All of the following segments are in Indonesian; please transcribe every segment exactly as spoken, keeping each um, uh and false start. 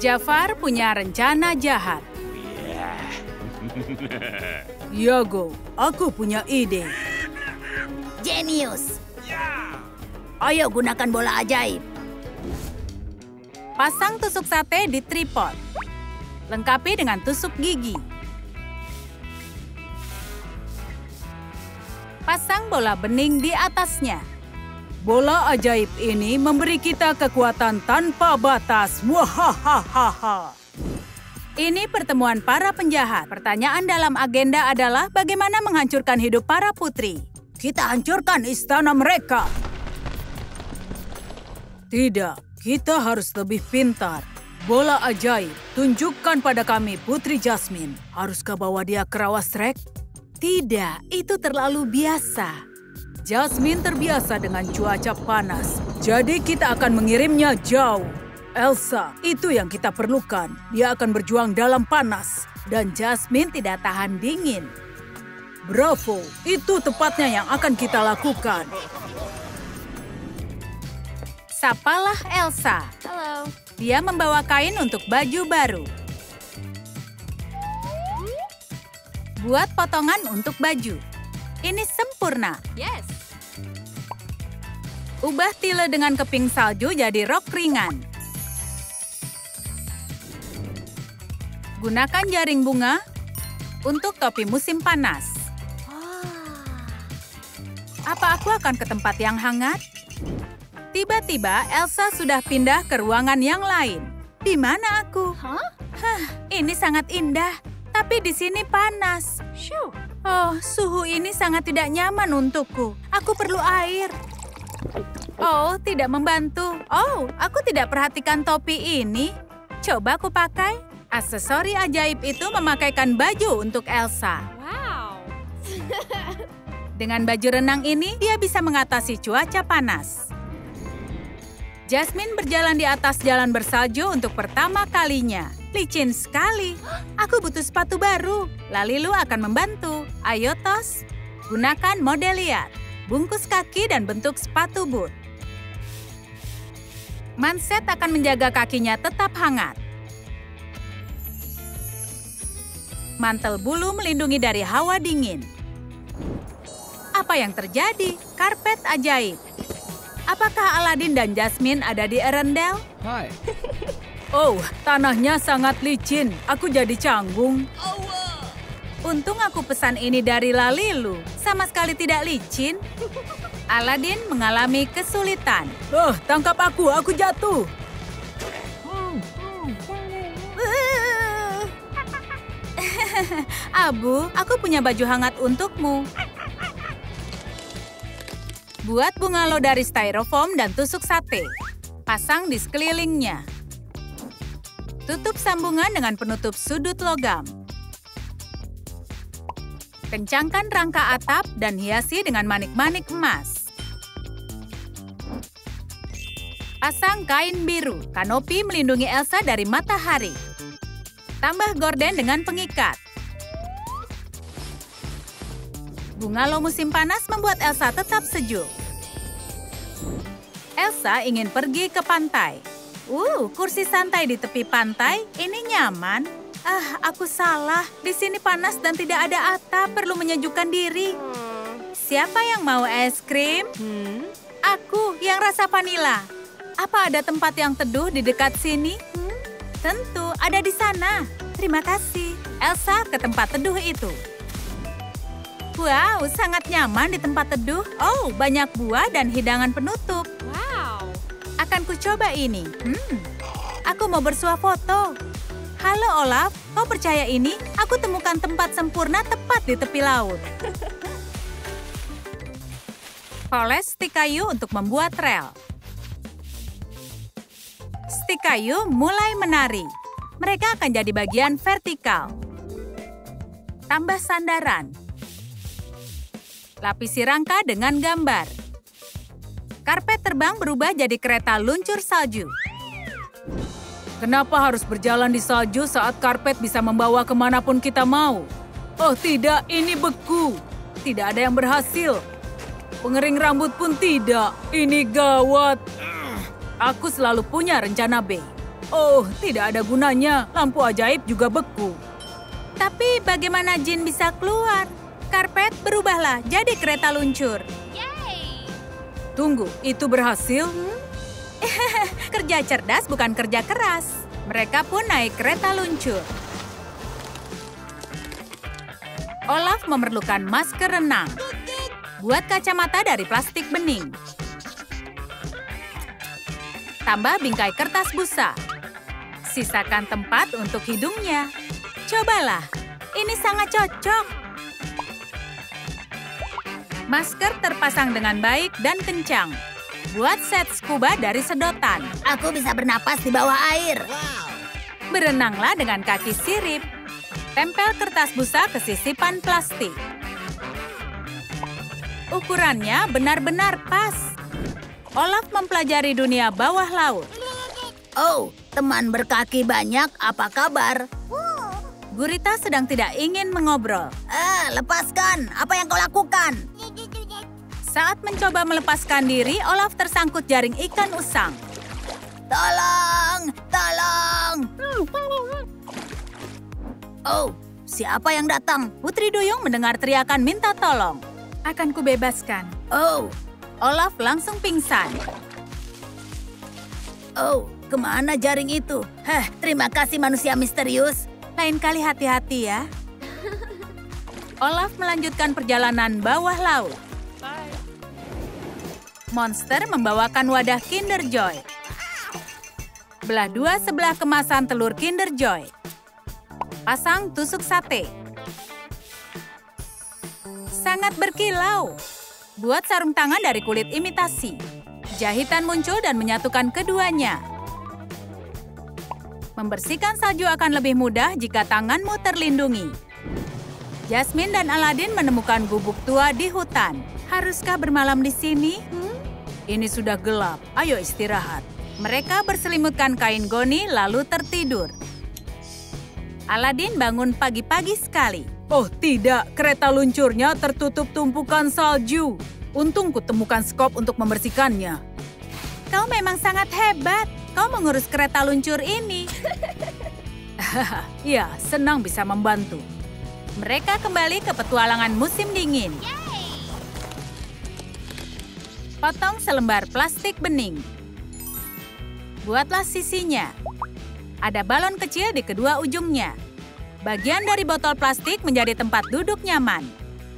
Jafar punya rencana jahat. Yago, aku punya ide. Jenius. Ayo gunakan bola ajaib. Pasang tusuk sate di tripod. Lengkapi dengan tusuk gigi. Pasang bola bening di atasnya. Bola ajaib ini memberi kita kekuatan tanpa batas. Wahahaha. Ini pertemuan para penjahat. Pertanyaan dalam agenda adalah bagaimana menghancurkan hidup para putri. Kita hancurkan istana mereka. Tidak, kita harus lebih pintar. Bola ajaib, tunjukkan pada kami Putri Jasmine. Haruskah bawa dia ke rawa Shrek? Tidak, itu terlalu biasa. Jasmine terbiasa dengan cuaca panas, jadi kita akan mengirimnya jauh. Elsa, itu yang kita perlukan. Dia akan berjuang dalam panas, dan Jasmine tidak tahan dingin. Bravo, itu tepatnya yang akan kita lakukan. Sapalah Elsa. Halo. Dia membawa kain untuk baju baru. Buat potongan untuk baju. Ini sempurna. Yes. Ubah tile dengan keping salju jadi rok ringan. Gunakan jaring bunga untuk topi musim panas. Apa aku akan ke tempat yang hangat? Tiba-tiba Elsa sudah pindah ke ruangan yang lain. Di mana aku? Hah? Hah, ini sangat indah, tapi di sini panas. Shoo. Oh, suhu ini sangat tidak nyaman untukku. Aku perlu air. Oh, tidak membantu. Oh, aku tidak perhatikan topi ini. Coba aku pakai. Aksesori ajaib itu memakaikan baju untuk Elsa. Wow. Dengan baju renang ini, dia bisa mengatasi cuaca panas. Jasmine berjalan di atas jalan bersalju untuk pertama kalinya. Licin sekali. Aku butuh sepatu baru. Lalilu akan membantu. Ayo, Tos. Gunakan model liat. Bungkus kaki dan bentuk sepatu boot. Manset akan menjaga kakinya tetap hangat. Mantel bulu melindungi dari hawa dingin. Apa yang terjadi? Karpet ajaib. Apakah Aladin dan Jasmine ada di Arendelle? Hai. Oh, tanahnya sangat licin. Aku jadi canggung. Oh, wow. Untung aku pesan ini dari Lalilu. Sama sekali tidak licin. Aladin mengalami kesulitan. Oh, tangkap aku. Aku jatuh. Abu, aku punya baju hangat untukmu. Buat bungalow dari styrofoam dan tusuk sate. Pasang di sekelilingnya. Tutup sambungan dengan penutup sudut logam. Kencangkan rangka atap dan hiasi dengan manik-manik emas. Pasang kain biru. Kanopi melindungi Elsa dari matahari. Tambah gorden dengan pengikat. Bungalow musim panas membuat Elsa tetap sejuk. Elsa ingin pergi ke pantai. Uh, kursi santai di tepi pantai, ini nyaman. Ah, aku salah. Di sini panas dan tidak ada atap, perlu menyejukkan diri. Siapa yang mau es krim? Hmm? Aku yang rasa vanila. Apa ada tempat yang teduh di dekat sini? Hmm? Tentu, ada di sana. Terima kasih. Elsa ke tempat teduh itu. Wow, sangat nyaman di tempat teduh. Oh, banyak buah dan hidangan penutup. Wow. Akan ku coba ini. Hmm, aku mau bersuah foto. Halo Olaf, kau percaya ini? Aku temukan tempat sempurna tepat di tepi laut. Poles stik kayu untuk membuat rel. Stik kayu mulai menari. Mereka akan jadi bagian vertikal. Tambah sandaran. Lapisi rangka dengan gambar. Karpet terbang berubah jadi kereta luncur salju. Kenapa harus berjalan di salju saat karpet bisa membawa kemanapun kita mau? Oh tidak, ini beku. Tidak ada yang berhasil. Pengering rambut pun tidak. Ini gawat. Aku selalu punya rencana B. Oh, tidak ada gunanya. Lampu ajaib juga beku. Tapi bagaimana Jin bisa keluar? Karpet berubahlah jadi kereta luncur. Tunggu, itu berhasil? Kerja cerdas bukan kerja keras. Mereka pun naik kereta luncur. Olaf memerlukan masker renang. Buat kacamata dari plastik bening. Tambah bingkai kertas busa. Sisakan tempat untuk hidungnya. Cobalah, ini sangat cocok. Masker terpasang dengan baik dan kencang. Buat set scuba dari sedotan. Aku bisa bernapas di bawah air. Berenanglah dengan kaki sirip. Tempel kertas busa ke sisipan plastik. Ukurannya benar-benar pas. Olaf mempelajari dunia bawah laut. Oh, teman berkaki banyak, apa kabar? Gurita sedang tidak ingin mengobrol. Eh, lepaskan. Apa yang kau lakukan? Saat mencoba melepaskan diri, Olaf tersangkut jaring ikan usang. Tolong! Tolong! Oh, siapa yang datang? Putri Duyung mendengar teriakan minta tolong. Akan kubebaskan. Oh, Olaf langsung pingsan. oh, kemana jaring itu? Heh, terima kasih manusia misterius. Lain kali hati-hati ya. Olaf melanjutkan perjalanan bawah laut. Monster membawakan wadah Kinder Joy. Belah dua sebelah kemasan telur Kinder Joy. Pasang tusuk sate. Sangat berkilau. Buat sarung tangan dari kulit imitasi. Jahitan muncul dan menyatukan keduanya. Membersihkan salju akan lebih mudah jika tanganmu terlindungi. Jasmine dan Aladin menemukan gubuk tua di hutan. Haruskah bermalam di sini? Hmm? Ini sudah gelap. Ayo istirahat. Mereka berselimutkan kain goni lalu tertidur. Aladin bangun pagi-pagi sekali. Oh tidak, kereta luncurnya tertutup tumpukan salju. Untung kutemukan skop untuk membersihkannya. Kau memang sangat hebat. Kau mengurus kereta luncur ini. Ya, senang bisa membantu. Mereka kembali ke petualangan musim dingin. Potong selembar plastik bening. Buatlah sisinya. Ada balon kecil di kedua ujungnya. Bagian dari botol plastik menjadi tempat duduk nyaman.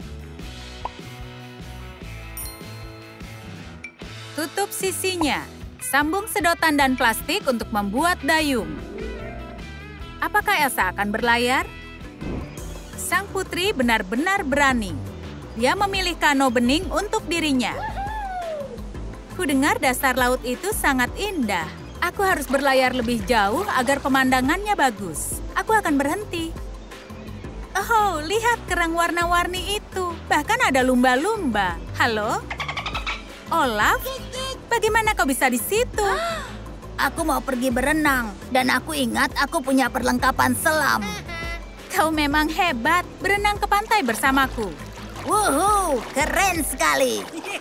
Tutup sisinya. Sambung sedotan dan plastik untuk membuat dayung. Apakah Elsa akan berlayar? Sang putri benar-benar berani. Dia memilih kano bening untuk dirinya. Kudengar dasar laut itu sangat indah. Aku harus berlayar lebih jauh agar pemandangannya bagus. Aku akan berhenti. Oh, lihat kerang warna-warni itu. Bahkan ada lumba-lumba. Halo? Olaf? Bagaimana kau bisa di situ? Aku mau pergi berenang, dan aku ingat aku punya perlengkapan selam. Kau memang hebat, berenang ke pantai bersamaku. Wuhu, keren sekali.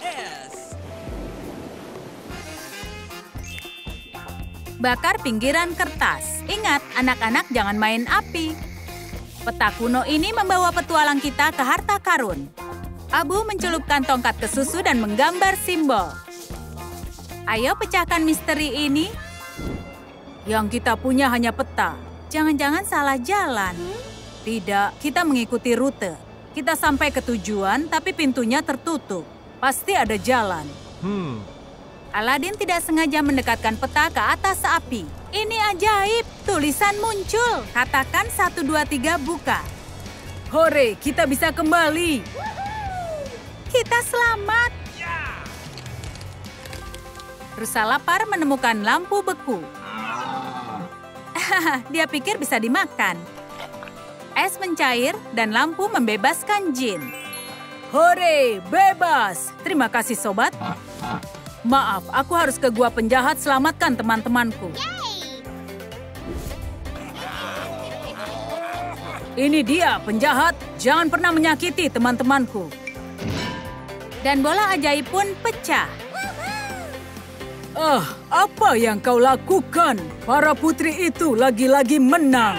Bakar pinggiran kertas. Ingat, anak-anak jangan main api. Peta kuno ini membawa petualang kita ke harta karun. Abu mencelupkan tongkat ke susu dan menggambar simbol. Ayo pecahkan misteri ini. Yang kita punya hanya peta. Jangan-jangan salah jalan. Tidak, kita mengikuti rute. Kita sampai ke tujuan, tapi pintunya tertutup. Pasti ada jalan. Hmm. Aladin tidak sengaja mendekatkan peta ke atas api. Ini ajaib, tulisan muncul. Katakan satu, dua, tiga, buka. Hore, kita bisa kembali. Kita selamat. Rusa lapar menemukan lampu beku. Dia pikir bisa dimakan. Es mencair dan lampu membebaskan jin. Hore, bebas. Terima kasih sobat. Maaf, aku harus ke gua penjahat selamatkan teman-temanku. Ini dia penjahat, jangan pernah menyakiti teman-temanku. Dan bola ajaib pun pecah. Ah, apa yang kau lakukan? Para putri itu lagi-lagi menang.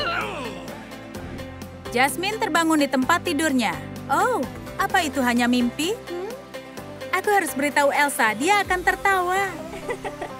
Jasmine terbangun di tempat tidurnya. Oh, apa itu hanya mimpi? Hmm? Aku harus beritahu Elsa, dia akan tertawa.